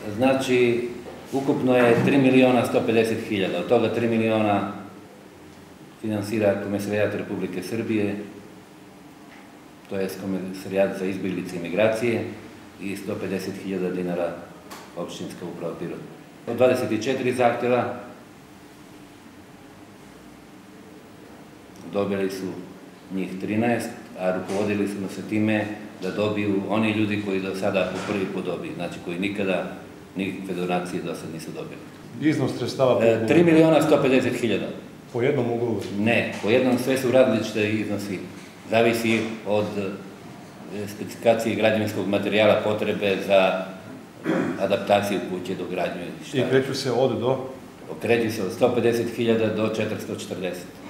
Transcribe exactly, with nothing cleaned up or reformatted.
Znači, ukupno je tri miliona sto pedeset hiljada, od toga tri miliona finansira Komesarijat Republike Srbije, to je Komesarijat za izbjeglice i migracije, i sto pedeset hiljada dinara opštinska uprava Pirot. Od dvadeset četiri zahtjeva dobili su njih trinaest, a rukovodili smo se time da dobiju oni ljudi koji do sada po prvi put dobiju, znači koji nikada nikakve donacije do sada nisu dobili. Iznos sredstava po ugovoru? tri miliona sto pedeset hiljada. Po jednom ugovoru? Ne, po jednom sve su različite iznosi. Zavisi od specifikacije građevinskog materijala, potrebe za adaptaciju kuće do gradnje. I kreću se od do? Kreću se od sto pedeset hiljada do četiristo četrdeset.